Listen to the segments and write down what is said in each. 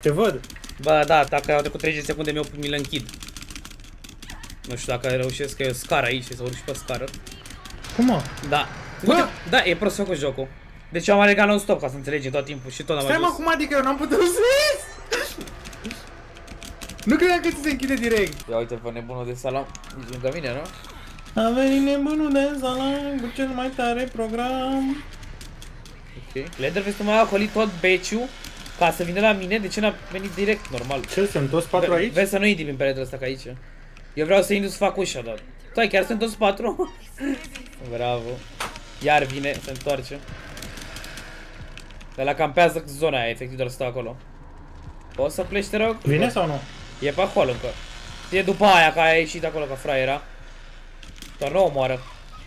Te văd. Bă, da, dacă au trecut 30 secunde mi-l închid. Nu știu dacă reușesc, că e o scară aici, să urc și pe scară. Cum mă? Da. Uite, da, e prost făcut jocul. Deci am alergat non-stop ca să înțelegi tot timpul și tot am Stai mă, cum adică eu n-am putut să ies? Nu credeam că ți se închide direct. Ia uite pe nebunul de salam, nici lângă mine, nu? A venit nebunul de salam cu cel mai tare program. Ok. Leatherface mai a ocolit tot beciul ca să vină la mine, de ce n-a venit direct, normal? Ce, sunt toți patru aici? Vezi să nu intri prin peretele ăsta ca aici. Eu vreau să intru să fac ușa, dar... Stai, chiar sunt toți patru? Bravo. Iar vine, se întoarce. Dar la campează zona aia, efectiv doar stă acolo. Poți să pleci, te rog? Vine sau nu? E pe acolo încă. E după aia, că a ieșit acolo ca fraiera. Doar nu o moară.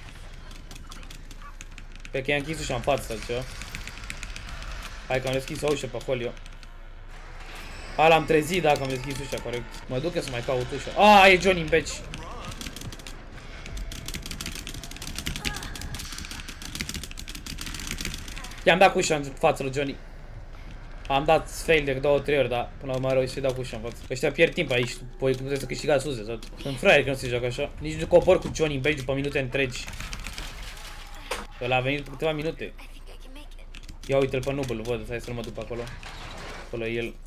Pe că i-a închis ușa în față sau ceva. Hai că am deschis o ușă pe acolo. A, l-am trezit dacă am deschis ușa, corect. Mă duc eu să mai caut ușa. A, e Johnny în beci. I-am dat cu ușa în față lui Johnny. Am dat fail de 2-3 ori, dar până la urmă am reușit să dau cu ușa în față. Ăștia pierd timp aici, voi puteți să câștigați suze sau... Sunt fraieri că nu se joacă așa. Nici nu cobor cu Johnny în beci după minute întregi. Ăla a venit după câteva minute. Ia uite-l pe Nubel, văd, stai să-l mă duc acolo. Acolo e el.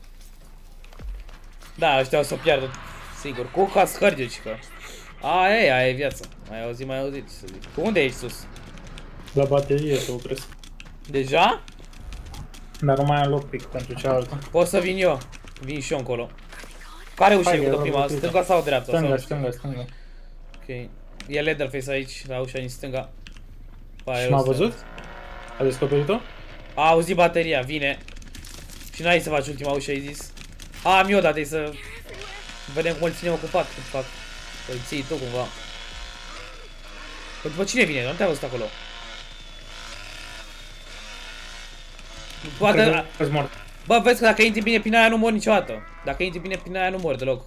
Da, ăștia o să piardă, sigur. Cu ca scărgecică. Aia e viața. Mai auzit, ce să zic. Unde ești sus? La baterie să opresc. Deja? Dar nu mai am loc pic pentru cealaltă. Pot să vin eu. Vin și eu încolo. Care ușă e cu prima? Stânga sau dreapta? Stânga, stânga, stânga. Ok. E Leatherface aici, la ușa din stânga. Și m-a văzut? A descoperit-o? A auzit bateria, vine. Și n-ai să faci ultima ușă, ai zis. Am eu, dar trebuie să... Vedem cum îl ținem ocupat când fac. Îl ții tu cumva. Păi după cine vine? Nu te-ai văzut acolo. Poate... Bă, vezi că dacă intri bine prin aia nu mor niciodată. Dacă intri bine prin aia nu mor deloc.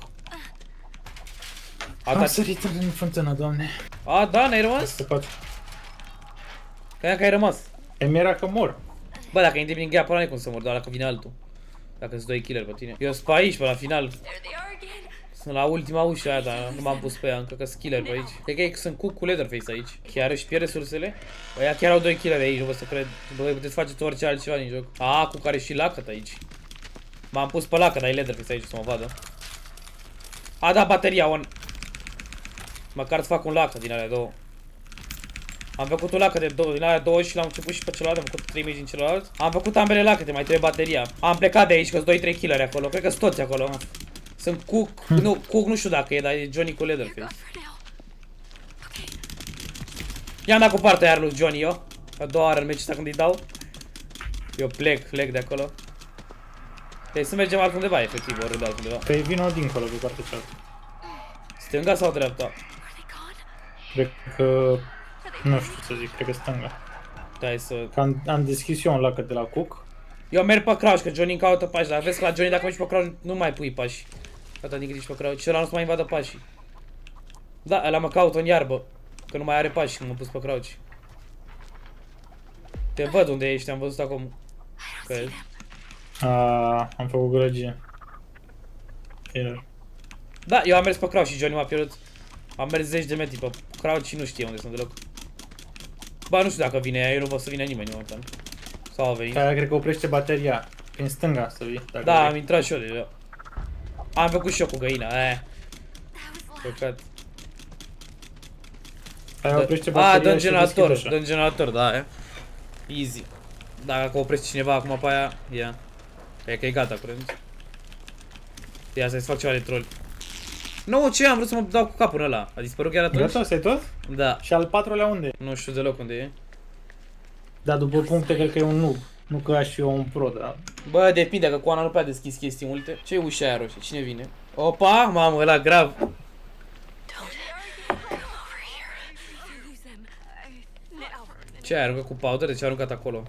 Am sărit în fântână, doamne. A, da, n-ai rămas? Credeam că ai rămas. E mi-era că mor. Bă, dacă intri prin gheapa ăla, n-ai cum să mor, doar dacă vine altul. Dacă sunt 2 killer pe tine. Eu sunt pe aici, pe la final. Sunt la ultima ușă aia, dar nu m-am pus pe ea, încă că sunt killer pe aici. Cred că sunt cu Leatherface aici. Chiar își pierd resursele? Bă, ea chiar au 2 killer aici, nu vă să cred. Bă, puteți faceți orice altceva din joc. A, cu care și lacăt aici. M-am pus pe lacăt, dar e Leatherface aici să mă vadă. A, da, bateria on. Măcar să fac un lacăt din alea două. Am făcut un lacăt de două, din alea două și l-am început și pe celălalt, am făcut 3000 din celălalt. Am făcut ambele lacăte, mai trebuie bateria. Am plecat de aici, că sunt 2-3 killeri acolo, cred că sunt toți acolo. Sunt Cook, nu, Cook nu știu dacă e, dar e Johnny cu Leatherface. I-am dat cu partea iar lui Johnny eu. A doua oară în meciul ăsta când îi dau. Eu plec de acolo. Trebuie să mergem altundeva, efectiv, ori de altundeva. Păi vino dincolo, pe partea cealaltă. Stânga sau dreapta? Cred că... Nu știu să zic, cred că stânga. Hai să... Am deschis eu un lacăt de la Cook. Eu merg pe crouch, că Johnny îmi caută pași, dar vezi că la Johnny dacă mergi pe crouch nu mai pui pași. Gata, din griji pe crouch, și ăla nu se mai invadă pașii. Da, ăla mă caută în iarbă, că nu mai are pași când m-am pus pe crouch. Te văd unde ești, am văzut acum. Am făcut gălăgie. Da, eu am mers pe crouch și Johnny m-a pierdut. Am mers 10 de metri pe crouch și nu știe unde sunt deloc. Ba, nu știu dacă vine ea, eu nu văd să vină nimeni momentan. Sau a venit. Aia cred că oprește bateria. Prin stânga să vii. Da, am intrat și eu deja. Am făcut și eu cu găina, aia. Păcat. Aia oprește bateria și deschide așa. dă generator, da, aia. Easy. Dacă oprește cineva acum pe aia, ia. Cred că e gata, curând. Ia să-i fac ceva de troll. Nu, ce am vrut să mă dau cu capul în ăla. A dispărut chiar atunci? Gata, asta-i tot? Da. Și al patrulea unde? Nu știu deloc unde e. Da, după puncte cred că e un noob. Nu că aș fi eu un pro, dar... Bă, depinde, că cu Ana nu prea deschis chestii multe. Ce e ușa aia roșie? Cine vine? Opa, mamă, ăla grav. Ce ai aruncat cu powder? De ce ai aruncat acolo?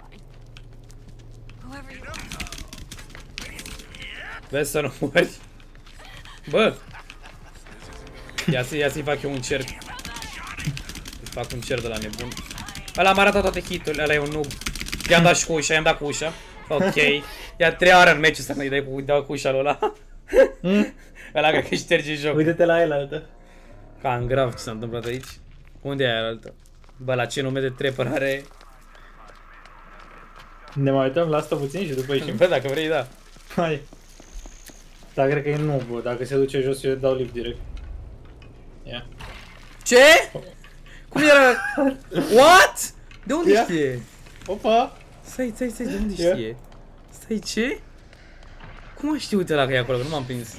Vezi să nu mori. Bă! Ia să-i fac eu un cerc. Îi fac un cerc de la nebun. Ăla am arătat toate hit-urile, ăla e un noob. I-am dat și cu ușa, i-am dat cu ușa. Ok. Ia 3 ore în meciul ăsta când îi dau cu ușa lui ăla. Ăla cred că șterge jocul. Uite-te la el altă. Cam grav ce s-a întâmplat aici. Unde e aia altă? Bă, la ce nume de trapper are? Ne mai uităm la asta puțin și după ieșim. Bă, dacă vrei, da. Hai. Dar cred că e nu, bă. Dacă se duce jos, eu dau lift direct. Ia. Ce? Cum era? What? De unde Ia. știe? Opa! Stai, de unde Ia. știe? Stai, ce? Cum a știut ăla că e acolo? Că nu m-am prins.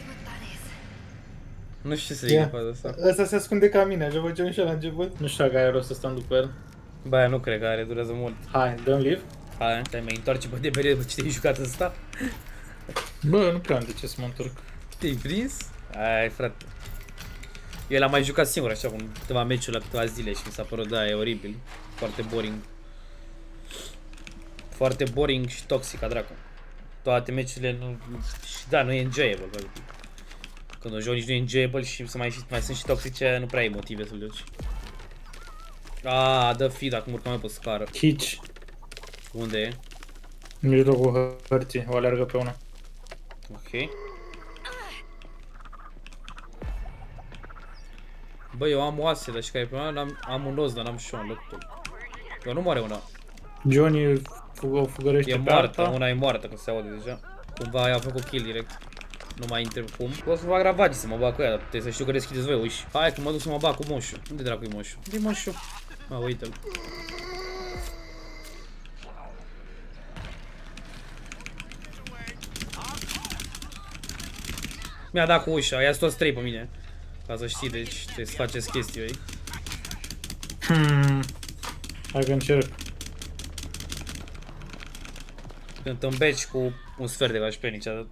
Nu știu ce să zic Ia. în faza asta. Ăsta se ascunde ca mine, așa făceam și la început. Nu știu dacă are rost să stăm după el. Bă, nu cred că are, durează mult. Hai, dăm live. Hai, te mai întoarce pe de perioadă după ce te-ai jucat ăsta? Bă, nu prea am de ce să mă întorc. Te-ai prins? Ai, frate. Eu l-am mai jucat singur așa, cu câteva meciuri la câteva zile și mi s-a părut, da, e oribil. Foarte boring. Foarte boring și toxic, ca dracu. Toate meciurile nu... Și da, nu e enjoyable, bă. Când o joci nici nu e enjoyable și mai sunt și toxice, nu prea ai motive să-l joci. Dă feed, acum urcăm mai pe scară. Hitch. Unde e? În mijlocul hărții, o alergă pe una. Ok. Bă, eu am oase, dar și care e problema? Am un os, dar n-am și un laptop. Eu nu moare una. Johnny o fugărește E pe moartă, alta. una e moartă, că se aude deja. Cumva i-a făcut kill direct. Nu mai întreb cum. O să fac ravagi să mă bag cu ea, dar trebuie să știu că deschideți voi uși. Hai că mă duc să mă bag cu moșul. Unde dracu e moșul? Unde e moșul? Uite-l. Mi-a dat cu ușa, ia-ți toți 3 pe mine. Ca să știi, deci trebuie să faceți chestii ei. Hai că încerc. Când îmbeci cu un sfert de HP niciodată.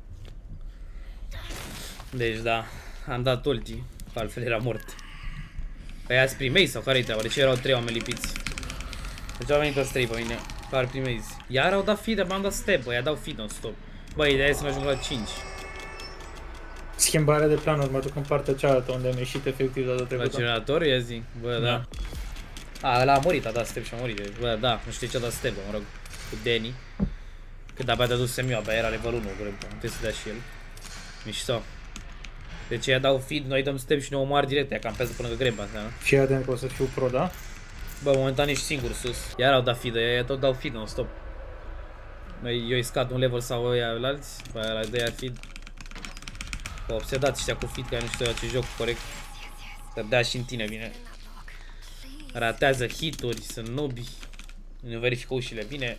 Deci da, am dat ulti, că altfel era mort. Păi ați primei sau care-i treaba? De ce erau 3 oameni lipiți? Deci au venit toți 3 pe mine, care primezi. Iar au dat feed, dar m-am dat step, bă, i-a dau feed non-stop. Bă, ideea e să mă ajung la 5. Schimbare de planuri, mă duc în partea cealaltă unde am ieșit efectiv data La trecută. generator, ia zi, bă, da. Ăla a murit, a dat step și a murit, deci, bă, da, nu știu ce a dat step, mă rog, cu Danny. Când abia te-a dus semi, abia era level 1, cred, trebuie să dea și el. Mișto. Deci ea dau feed, noi dăm step și ne omoar direct, ea campează până că greba, înseamnă. Fii atent că o să fiu pro, da? Bă, momentan ești singur sus. Iar au dat feed, ea tot dau feed non-stop. Eu îi scad un level sau ăia alți, bă, ăla de aia feed. Bă, obsedați ăștia cu feed, că nu știu ce joc corect. Să dea și în tine, bine. Ratează hituri, sunt nubi. Nu verifică ușile bine.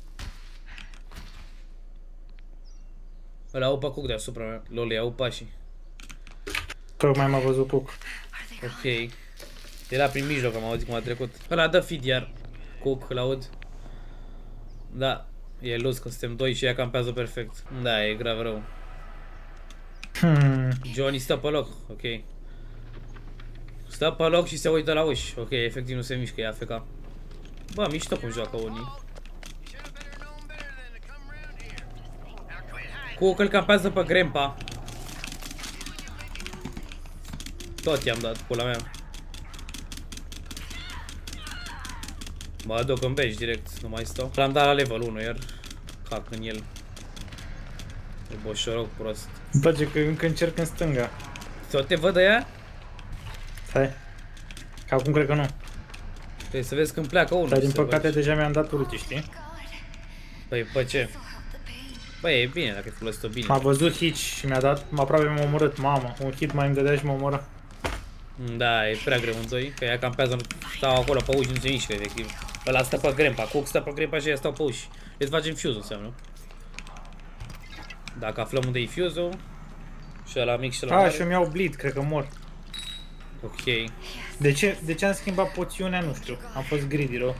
Ăla upa cuc deasupra mea. Lol, ia upa și. Tocmai m-a văzut Cook. Ok. Era prin mijloc, am auzit cum a trecut. Ăla dă feed iar. Cook, îl aud. Da. E luz că suntem 2 și ea campează perfect. Da, e grav rău. Johnny stă pe loc, ok. Stă pe loc și se uită la uși. Ok, efectiv nu se mișcă, e AFK. Bă, mișto cum joacă unii. Cook îl campează pe Grandpa. Tot i-am dat, pula mea. Mă duc în beci direct, nu mai stau. L-am dat la level 1, iar cac în el. E boșoroc prost. Îmi place că încă încerc în stânga. Tot te văd ea? Stai. Că acum cred că nu. Trebuie să vezi când pleacă unul. Dar din păcate deja mi-am dat ulti, știi? Păi, pe ce? Băi, e bine dacă ai folosit-o bine. M-a văzut hit și mi-a dat, aproape m-a omorât, mamă. Un hit mai îmi dădea și mă omoră. Da, e prea greu în 2, că ea campează, stau acolo pe uși, nu se mișcă efectiv. Ăla stă pe Grandpa, Cook stă pe Grandpa și ea stau pe uși. Deci facem fuse-ul înseamnă. Dacă aflăm unde e fuse-ul și ăla mic și ăla mare. Și eu mi-au bleed, cred că mor. Ok. De ce am schimbat poțiunea, nu știu. Am fost greedy rău.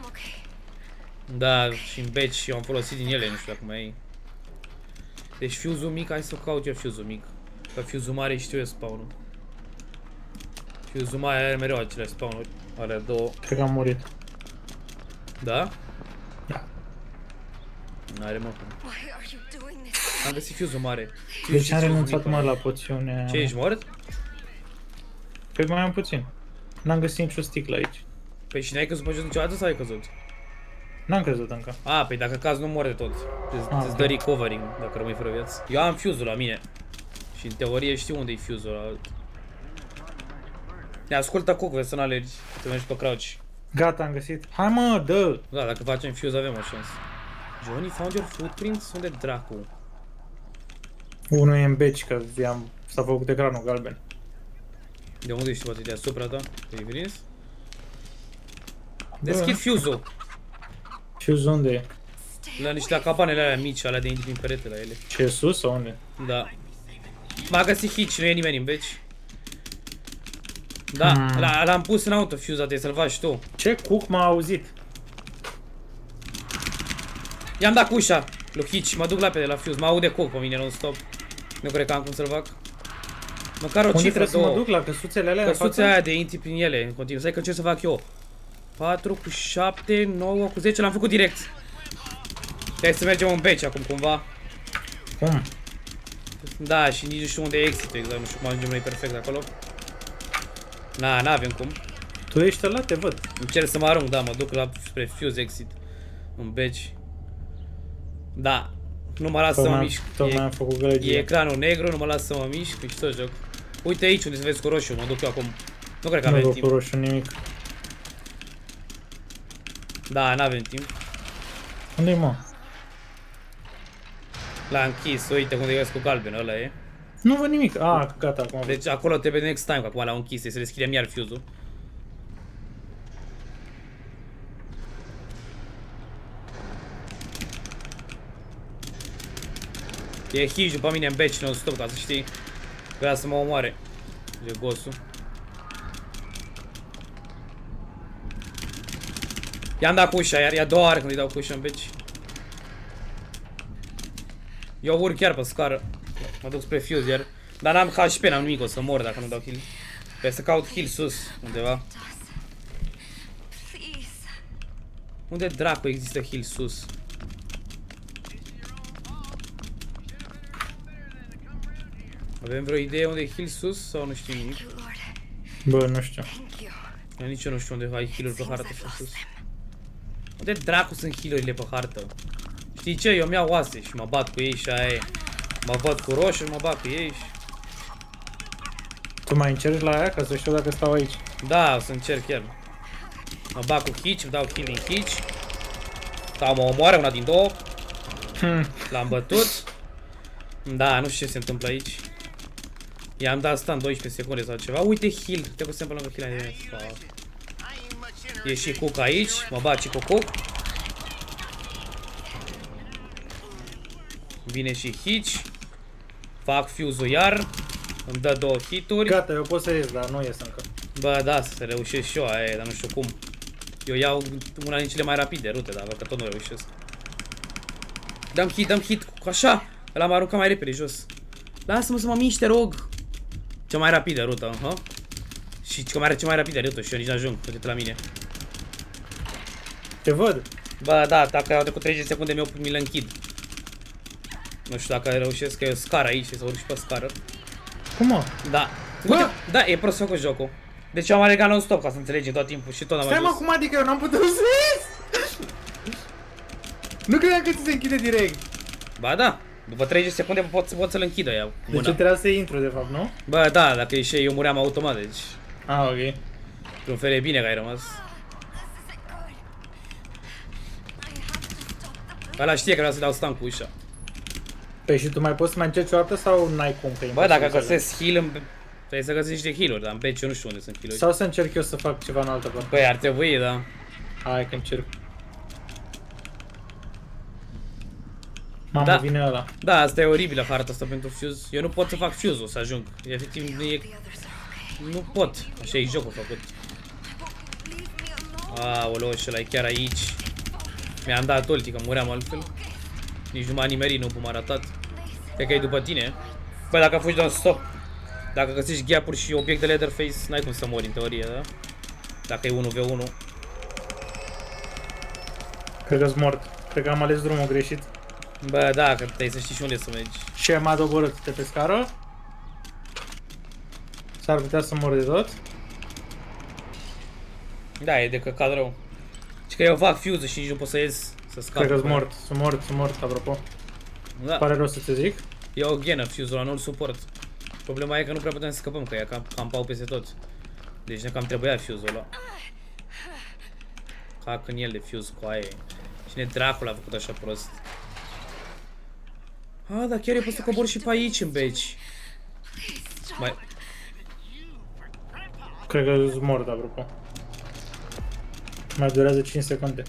Da, și în beci eu am folosit din ele, nu știu dacă mai e. Deci fuse-ul mic, hai să caut eu fuse-ul mic. Că fuse-ul mare știu eu spawn-ul. Fuse-ul mare are mereu aceleași spawn-uri. Alea două. Cred că am murit. Da? Da. N-are mă. Am găsit fuse-ul mare. De ce am renunțat mă la poțiunea? Ce, ești mort? Păi mai am puțin. N-am găsit nicio sticlă aici. Păi și n-ai căzut pe jos niciodată sau ai căzut? N-am crezut încă. A, păi dacă cazi nu mori de tot. Îți dă recovering dacă rămâi fără viață. Eu am fuse-ul la mine. Și în teorie știu unde e fuse-ul ăla. Ia, ascultă Cook, vezi să n-alergi. Să mergi pe crouch. Gata, am găsit. Hai mă, dă! Da, dacă facem fuse avem o șansă. Johnny found your footprints? Unde dracu? Unul e în beci, că s-a făcut ecranul galben. De unde ești, poate deasupra ta? Te-ai prins? Deschid fuse-ul. Fuse unde e? La niște cabanele alea mici, alea de intri prin perete la ele. Ce e sus sau unde? Da. M-a găsit Hitch, nu e nimeni în beci. Da, l-am pus în auto fuse-a, trebuie să-l faci tu. Ce Cook m-a auzit? I-am dat cu ușa lui Hitch, mă duc lapede la fuse, mă aude Cook pe mine non-stop. Nu cred că am cum să-l fac. Măcar o Unde cifră, trebuie să mă două. duc? La căsuțele alea? Căsuțe aia de intri prin ele în continuu. Stai că ce să fac eu? 4 cu 7, 9 cu 10, l-am făcut direct. Trebuie să mergem în beci acum cumva. Cum? Da, și nici nu știu unde e exit exact, nu știu cum ajungem noi perfect acolo. N-avem cum. Tu ești ăla, te văd. Încerc să mă arunc, da, mă duc spre fuse exit. În beci. Da. Nu mă las să mă mișc. Tocmai am făcut gălăgie. E ecranul negru, nu mă las să mă mișc, e tot joc. Uite aici unde se vezi cu roșu, mă duc eu acum. Nu cred că avem timp. Nu cu roșu nimic. Da, n-avem timp. Unde-i mă? L-a închis, uite unde e cu galben, ăla e. Nu văd nimic. Gata, acum. Deci acolo trebuie next time, că acum l-au închis, să deschidem iar fuse-ul. E Hitch după mine în beci non-stop, ca să știi. Vrea să mă omoare. E gosul. I-am dat cu ușa, iar e a doua oară când îi dau cu ușa în beci. Eu urc chiar pe scară. Mă duc spre fuse iar. Dar n-am HP, n-am nimic, o să mor dacă nu dau heal. Trebuie să caut heal sus, undeva. Unde dracu există heal sus? Avem vreo idee unde e heal sus sau nu știu nimic? Bă, nu știu. Eu nici eu nu știu unde ai heal-uri pe hartă așa sus. Unde dracu sunt heal-urile pe hartă? Știi ce? Eu mi-au oase și mă bat cu ei și aia e. Mă văd cu roșu și mă bat cu ei și... Tu mai încerci la aia ca să știu dacă stau aici? Da, o să încerc chiar. Mă bat cu Hitch, îmi dau kill în Hitch. Sau mă omoară una din două. L-am bătut. Da, nu știu ce se întâmplă aici. I-am dat stun 12 secunde sau ceva. Uite heal, trebuie să-mi lângă heal de e și Cook aici, mă bat și cu Cook. Vine și Hitch. Fac fuse-ul iar. Îmi dă două hituri. Gata, eu pot să ies, dar nu ies încă. Bă, da, să reușesc și eu aia, dar nu știu cum. Eu iau una din cele mai rapide rute, dar văd că tot nu reușesc. Dăm hit, așa. Ăla m-a aruncat mai repede jos. Lasă-mă să mă mișc, te rog. Cea mai rapidă rută, Și cea mai rapidă rută și eu nici n-ajung, uite-te la mine. Te văd. Bă, da, dacă au trecut 30 secunde mi-l închid. Nu știu dacă reușesc, că e o scară aici, să urc și pe scară. Cum mă? Da. Uite, da, e prost făcut jocul. Deci eu am alergat non-stop ca să înțelegi tot timpul și tot am ajuns. Stai mă, cum adică eu n-am putut să ies? Nu credeam că ți se închide direct. Ba da, după 30 secunde pot să-l închidă ea. Deci trebuia să intru de fapt, nu? Bă, da, dacă ieși eu muream automat, deci... Ok. Într-un fel e bine că ai rămas. Ăla știe că vreau să dau stun cu ușa. Păi și tu mai poți să mai încerci o dată sau n-ai cum? Bă, dacă găsesc heal, trebuie să găsesc niște heal-uri, dar în beci eu nu știu unde sunt heal-uri. Sau să încerc eu să fac ceva în altă parte? Băi, ar trebui, da. Hai că încerc. Mamă, vine ăla. Da, asta e oribilă harta asta pentru fuse. Eu nu pot să fac fuse-ul să ajung. Efectiv, nu pot. Așa e jocul făcut. Aoleu, și ăla e chiar aici. Mi-am dat ulti, că muream altfel. Nici nu m-a nimerit, nu m-a ratat. Cred că e după tine. Bă, dacă fugi non-stop, dacă găsești gap-uri și obiecte Leatherface, n-ai cum să mori în teorie, da? Dacă e 1v1. Cred că-s mort. Cred că am ales drumul greșit. Bă, da, că trebuie să știi și unde să mergi. Și m-a doborât de pe scară. S-ar putea să mor de tot. Da, e de căcat rău. că eu fac fuse și nici nu pot să ies, să scap. Cred că sunt mort, apropo. Da. Pare rău să te zic. E o ghenă fuse-ul ăla, nu-l suport. Problema e că nu prea putem să scăpăm, că ea campau peste tot. Deci ne cam trebuia fuse-ul ăla. Cac în el de fuse cu aia. Cine dracul a făcut așa prost? Ah, dar chiar eu pot să cobor și pe aici în beci. Mai... Cred că sunt mort, apropo. Mai durează 5 secunde.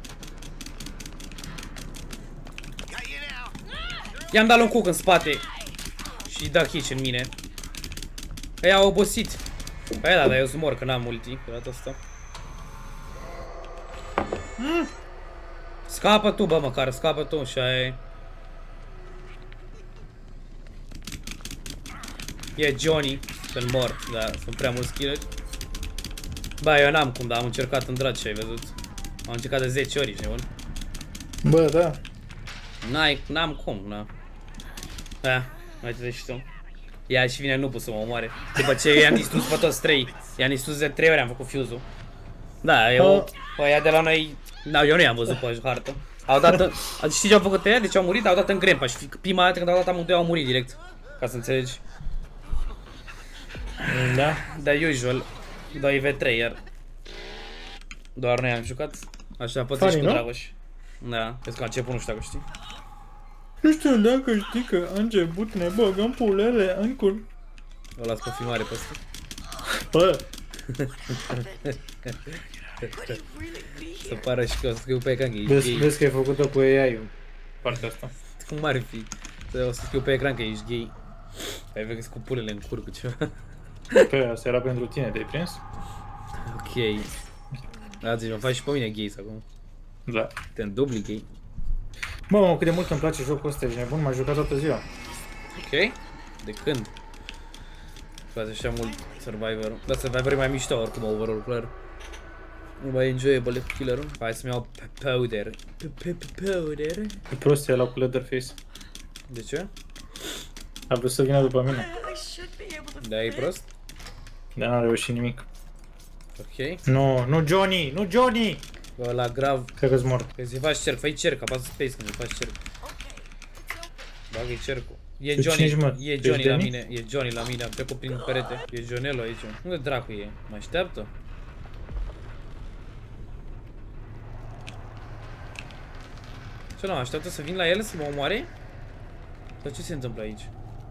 I-am dat un cuc în spate. Și da hitch în mine. Ei au obosit. Păi da, dar eu sunt mort că n-am ulti pe data asta. Scapă tu, bă, măcar, scapă tu și aia e. E Johnny, sunt mort, da, sunt prea mulți killeri. Bă, eu n-am cum, dar am încercat în draci, ai văzut? Am încercat de 10 ori, ești nebun. Bă, da. N-am cum, na. Da, mai trebuie și tu. Ia și vine nubul să mă omoare. După ce i-am distrus pe toți 3. I-am distrus de 3 ori, am făcut fuse-ul. Da, eu, ăia de la noi, da, eu nu i-am văzut pe hartă. Au dat, știi ce au făcut ăia? Deci au murit, au dat în grempa și prima dată când au dat amândoi au murit direct. Ca să înțelegi. Da. Da, usual. 2v3, iar doar noi am jucat. Așa, poți și cu Dragoș. Da, vezi că la început nu știu dacă știi. Nu știu dacă știi că a început ne băgăm pulele în cur. O las pe filmare pe ăsta. Bă! Să pară și că o să scriu pe ecran că ești gay. Vezi că e făcută cu AI-ul. Partea asta. Cum ar fi? O să scriu pe ecran că ești gay. Ai văzut cu pulele în cur cu ceva. Pe asta era pentru tine, te-ai prins? Ok. Azi mă faci și pe mine gay acum. Da. Te-am dubli gay. Mă, cât de mult îmi place jocul ăsta, ești nebun, m-a jucat toată ziua. Ok. De când? Faci așa mult Survivor-ul. Dar Survivor e mai mișto oricum, overall, clar. Nu mai enjoyable killer-ul. Hai să-mi iau powder. Powder? E prost, el cu Leatherface. De ce? A vrut să vină după mine. Da, e prost? Dar n-a reușit nimic. Ok. Nu Johnny! Nu Johnny! Bă, la grav. Cred că-s mort. Că să-i faci cerc, fă-i cerc, apasă space când îi faci cerc. Bagă-i cercul. E Tu Johnny, cine-și, mă? e Tu Johnny ești la Danny? mine, e Johnny la mine, am trecut prin perete. E Johnelo aici. Unde dracu e? Mă așteaptă? Ce nu, așteaptă să vin la el să mă omoare? Dar ce se întâmplă aici?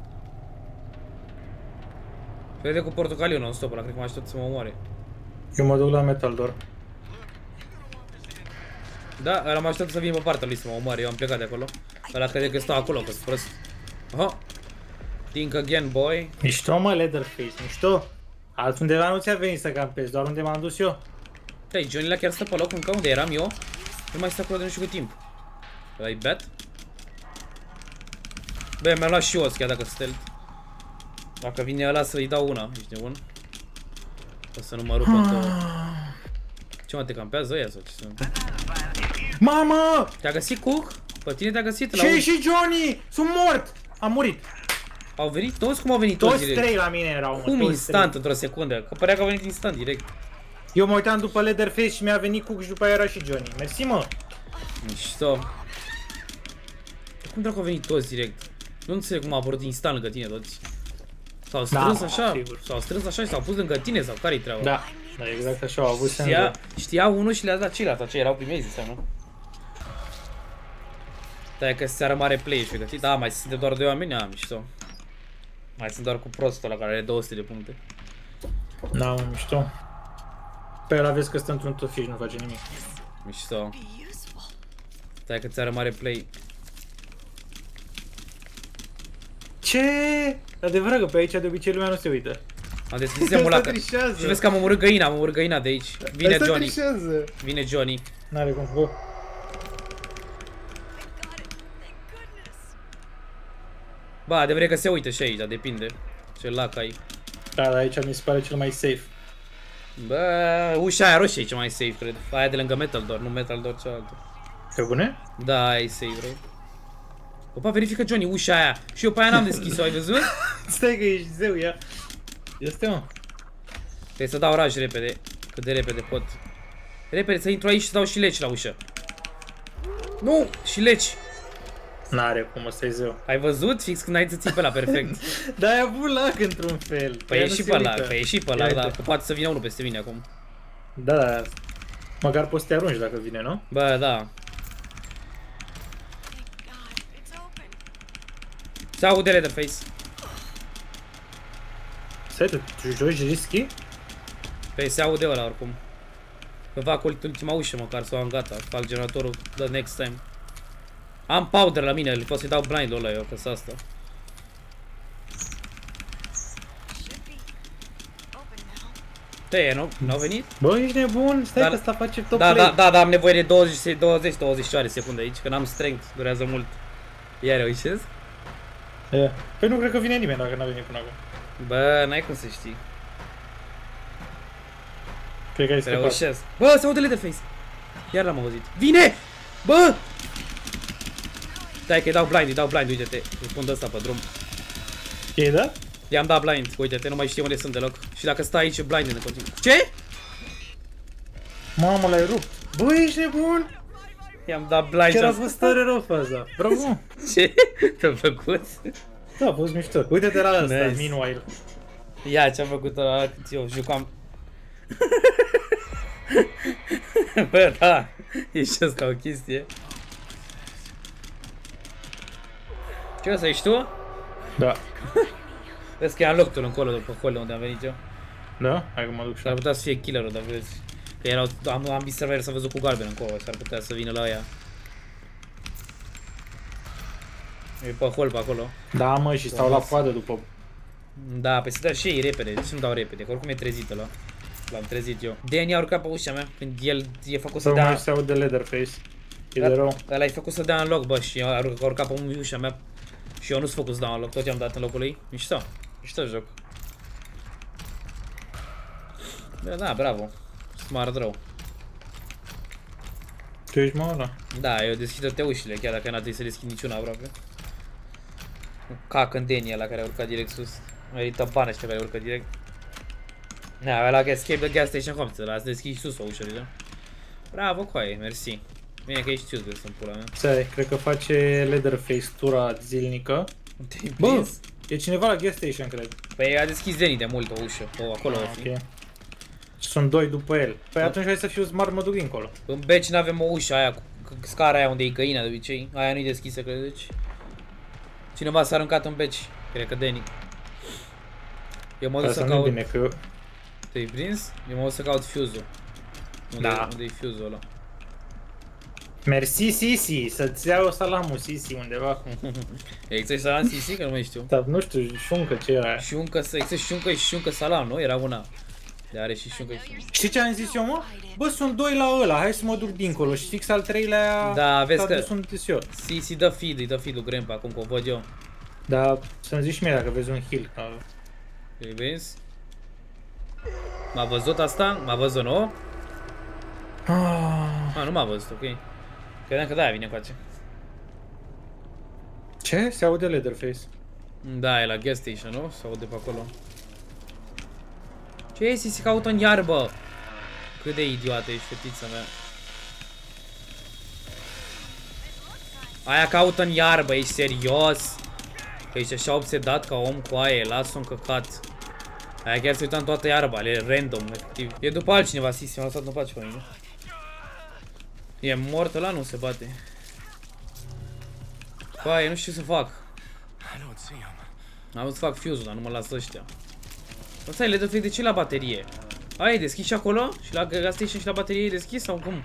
Crede cu portocaliu non-stop ăla, cred că mă așteaptă să mă omoare. Eu mă duc la Metal Door. Da, ăla mă așteaptă să vin pe partea lui să mă omoare, eu am plecat de acolo. Ăla crede că stau acolo, că-s prost. Aha. Think again, boy. Mișto, mă, Leatherface, mișto. Altundeva nu ți-a venit să campezi, doar unde m-am dus eu. Stai, Johnny la chiar stă pe loc încă unde eram eu? Nu mai stă acolo de nu știu cât timp. Ăla-i bat? Bă, mi-am luat și os, chiar dacă stealth. Dacă vine ăla să-i dau una, ești nebun? O să nu mă rupă două. Ce mă, te campează ăia sau ce se întâmplă? Mamă! Te-a găsit Cook? Pe tine te-a găsit la Ce și Johnny? Sunt mort! Am murit. Au venit toți? Cum au venit toți Toți direct? trei la mine erau, mă. Cum toți instant, trei. într-o secundă? Că părea că au venit instant, direct. Eu mă uitam după Leatherface și mi-a venit Cook și după aia era și Johnny. Mersi, mă. Mișto. Cum dracu au venit toți direct? Nu înțeleg cum a apărut instant lângă tine toți. S-au strâns Da, așa, sigur. s-au strâns așa și s-au pus lângă tine sau care-i treaba? Da, da, exact așa au avut Știa unul și le-a dat ceilalți, aceia erau primezi, înseamnă. Da, e că seara mare play și găsit. Da, mai suntem doar 2 oameni, mișto. Mai sunt doar cu prostul ăla care are 200 de puncte. Da, mă, mișto. Pe ăla vezi că stă într-un tufiș, nu face nimic. Mișto. Stai că ți-ară mare play. Ce? Adevărat că pe aici de obicei lumea nu se uită. Am deschis emulator. trișează. Și vezi că am omorât găina, de aici. Vine Asta Johnny. trișează. Vine Johnny. N-are cum, bă. Ba, adevărat că se uită și aici, dar depinde. Ce lac ai. Da, dar aici mi se pare cel mai safe. Bă, ușa aia roșie e cea mai safe, cred. Aia de lângă Metal Door, nu Metal Door cealaltă. Pe bune? Da, aia e safe, bro. Opa, verifică Johnny, ușa aia. Și eu pe aia n-am deschis-o, ai văzut? Stai că ești zeu, ia. Este, mă. Trebuie să dau raj repede. Cât de repede pot. Repede să intru aici și să dau și leci la ușă. Nu! Și leci! N-are cum, ăsta e zeu. Ai văzut? Fix când ai să ții pe ăla, perfect. Da, ai avut lag într-un fel. Păi e și pe ăla, păi e și pe ăla, Ia da, uite. că poate să vină unul peste mine acum. Da, da. Măcar poți să te arunci dacă vine, nu? Bă, da. Se aude Leatherface. Stai, tu joci risky? Păi se aude ăla oricum. Că fac ultima ușă măcar să o am gata. Fac generatorul the next time. Am powder la mine, pot să-i dau blind-ul ăla eu, că s asta. Te nu? N-au venit? Bă, ești nebun? Stai Da, că ăsta face top Da, play. da, am nevoie de 20 secunde aici, că n-am strength, durează mult. Iar reușesc? Yeah. Păi nu cred că vine nimeni dacă n-a venit până acum. Bă, n-ai cum să știi. Cred că ai scăpat. Reușesc. Bă, se aude Leatherface. Iar l-am auzit. Vine! Bă! Stai că îi dau blind, uite-te. Îi pun de ăsta pe drum. E, da? I-am dat blind, uite-te, nu mai știu unde sunt deloc. Și dacă stai aici, blind în continuu. Ce? Mamă, l-ai rupt. Bă, ești nebun? I-am dat blind. Chiar a fost tare rău faza. Bravo. Ce? Te-a făcut? Da, a fost mișto. Uite-te la ăsta, Nice. meanwhile. Ia, ce-am făcut ăla cât eu jucam. Bă, da, ești ăsta o chestie. Ce o să ești tu? Da. Vezi că e unlocked-ul încolo după holul unde am venit eu. Da? Hai că mă duc și S-ar putea să fie killerul, dar vezi. Că erau, am vist server să văzut cu galben încolo, s-ar putea să vină la aia. E pe hol pe acolo. Da, mă, și stau la coadă după. Da, pe să dea și ei repede, deci nu dau repede, că oricum e trezit ăla. L-am trezit eu. Danny a urcat pe ușa mea, când el e făcut să Să dea... mai se aude Leatherface. E de rău. Ăla e făcut să dea în loc, bă, și a urcat pe ușa mea. Și eu nu sunt făcut să dau în loc, tot i-am dat în locul lui. Mișto, mișto joc. Bă, da, bravo. Smart rău. Tu ești mă ăla? Da, eu deschid toate ușile, chiar dacă n-a trebuit să deschid niciuna aproape. Un cac în Danny ăla care a urcat direct sus. Merită bani ăștia care urcă direct. Da, ăla escape the gas station home, ăla ați deschis sus o ușă deja. Bravo, coaie, mersi. Bine că ești useless în pula mea. Stai, cred că face Leatherface tura zilnică. Te-ai Bă, prins? e cineva la gas station, cred. Păi a deschis Danny de mult o ușă, acolo o fi. Ok. Sunt doi după el. Păi atunci hai să fiu smart, mă duc dincolo. În beci n-avem o ușă aia, cu scara aia unde e găina de obicei. Aia nu-i deschisă, credeți? Cineva s-a aruncat în beci, cred că Danny. Eu mă duc Asta să nu caut... bine, că... Te-ai prins? Eu mă duc să caut fuse-ul. Da. Unde e fuse-ul ăla? Mersi, Sisi, să-ți iau salamul, Sisi, undeva. Există salam Sisi? Că nu mai știu. Dar nu știu, șuncă ce era aia. Șuncă, există șuncă și șuncă salam, nu? Era una. De are și șuncă și... Știi ce am zis eu, mă? Bă, sunt doi la ăla, hai să mă duc dincolo și fix al treilea... Da, vezi că... sunt eu. Sisi dă feed, îi dă feed lui Grandpa acum că o văd eu. Dar să-mi zici și mie dacă vezi un heal. Ai vezi? M-a văzut asta? M-a văzut, nu? Nu m-a văzut, ok. Credeam că de-aia vine cu aceea. Ce? Se aude Leatherface. Da, e la gas station, nu? Se aude pe acolo. Ce e, Sisi caută în iarbă? Cât de idiotă ești, fetița mea. Aia caută în iarbă, ești serios? Că ești așa obsedat ca om cu aia, lasă-o încăcat. Aia chiar se uita în toată iarba, e random, efectiv. E după altcineva, Sisi, m-a lăsat în pace pe mine. E mort ăla, nu se bate. Băi, nu știu ce să fac. Am vrut să fac fuse-ul, dar nu mă lasă ăștia. Bă, stai, Leatherface, de ce la baterie? Aia e deschis și acolo? Și la gas station și la baterie e deschis sau cum?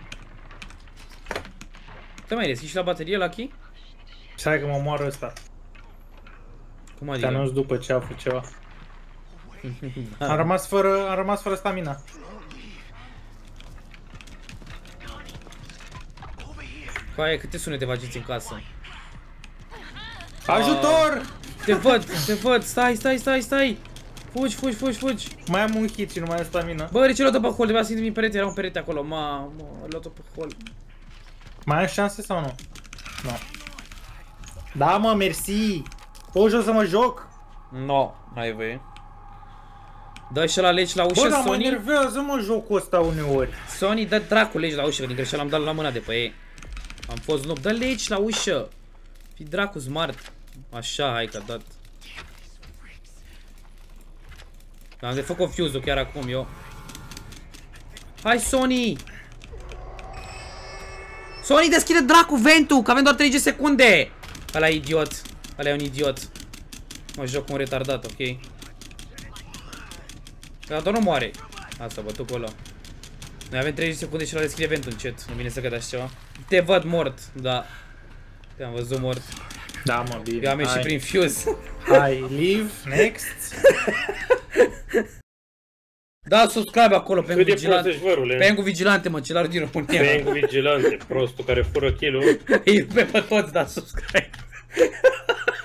Te mai deschis și la baterie, Lucky? Stai că mă moară ăsta. Cum Te adică? anunț după ce aflu ceva. Am rămas fără stamina. Coaie, câte sunete faceți în casă? Ajutor! Te văd, stai! Fugi! Mai am un hit și nu mai am stamina. Bă, de ce l-au dat pe hol? Trebuia să intri în perete, era un perete acolo, mamă, l-au dat pe hol. Mai am șanse sau nu? Nu. Da, mă, mersi! Poți să mă joc? No, n-ai voie. Dă și la legi la ușă, Bă, dar mă Sony. enervează, mă, jocul ăsta uneori. Sony, dă dracu legi la ușă, că din greșeală am dat la mâna de pe ei. Am fost noob. Dă legi la ușă. Fii dracu smart. Așa, hai că a dat. Am de făcut confuse-ul chiar acum, eu. Hai, Sony! Sony, deschide dracu ventul, că avem doar 30 secunde! Ăla e idiot. Ăla e un idiot. Mă joc cu un retardat, ok? Dar doar nu moare. Asta, bătut pe ăla. Noi avem 30 secunde și la deschide ventul încet. Nu vine să gădași ceva. Te văd mort, da. Te-am văzut mort. Da, mă, bine. Eu am ieșit prin fuse. Hai, leave, next. Da, subscribe acolo, Pengu Cât de Vigilante. prost ești, vărule? Pengu Vigilante, mă, celarul din România. Pengu Vigilante, prostul care fură kill-ul. Îi pe toți, da, subscribe.